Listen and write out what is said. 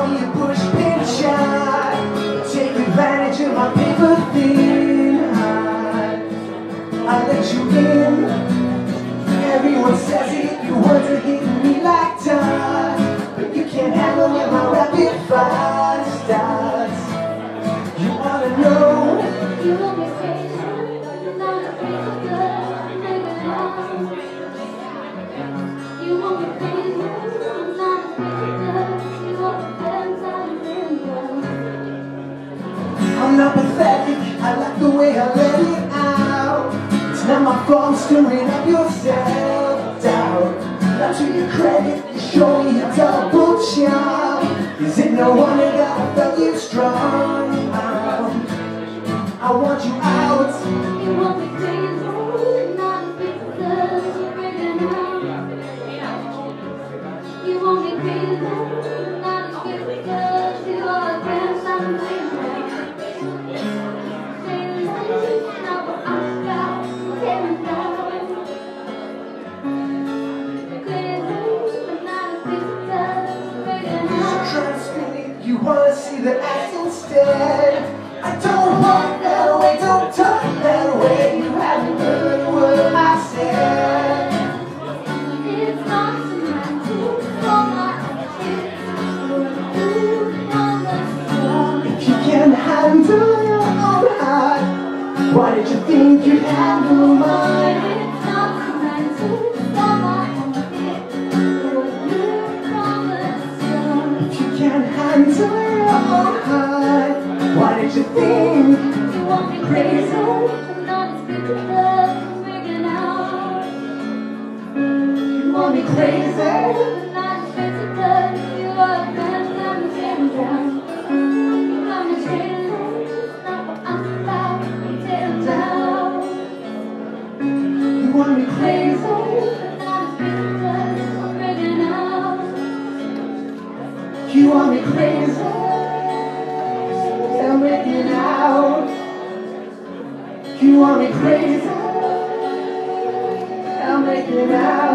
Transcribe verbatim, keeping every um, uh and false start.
call me a push pin shot. Take advantage of my paper thin heart. I let you in. Everyone says it, your words are hitting me like dust. But you can't handle when my rapid fire starts. You wanna know? You want me crazy, not a piece of blood, make it last. You want me crazy, not a piece of blood. You want the fans out of window. I'm not pathetic, I like the way I let it out. It's not my fault, I'm stirring up your self-doubt. Now to your credit, you show me a double charm. Is it no wonder that I felt you strong? I want you out. You want me crazy, not a piece of blood, you're breaking out. You want me crazy, not a piece of blood, you are a fans out of window. You wanna see the act instead. I don't walk that way, don't talk that way. You haven't heard a word I said. It's not semantic, for my kids. If you can handle your own heart, why did you think you'd handle mine? It's not semantic, for my kids. If you can handle your own heart, why did you think? You want me crazy, not as big as love, breaking out. You want me crazy? Not as big as love, you are a man, I'm tearing down. I'm just crazy, not what I'm about, I'm tearing down. You want me crazy? Not as big as love, I'm breaking out. You want me crazy? I'm breaking out. You want me crazy? I'm breaking out.